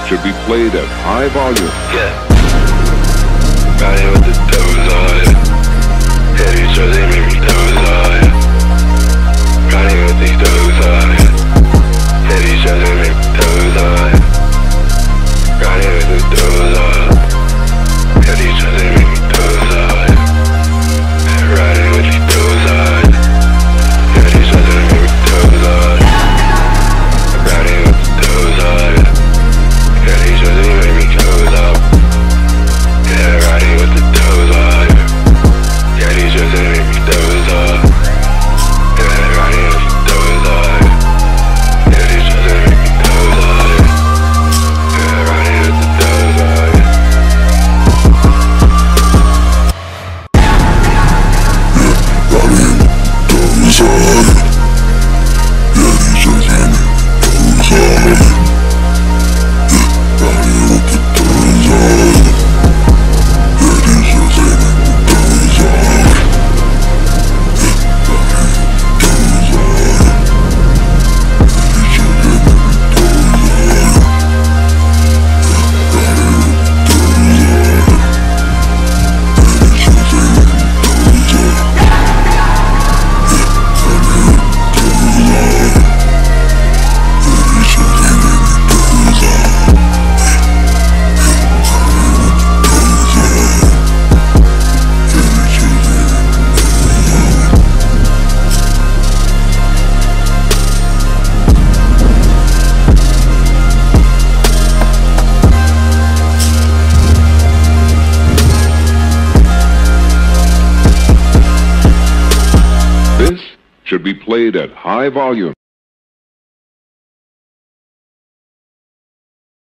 should be played at high volume. Yeah. Riding with the toes on it. Hit each other, make me toes on it. Riding with these toes on it. Hit each other, make me toes on it. Riding with the toes on it. Hit each other, make me toes on it. Riding with these toes on it. Hit each other, make me toes on it. Riding with the toes on it. Hit each other, make me toes up. Yeah, riding with the toes on it. Yeah, these just make me toes up. Yeah, riding with the toes on it. Yeah, these just make me toes on it. Yeah, riding with the toes on it. Should be played at high volume.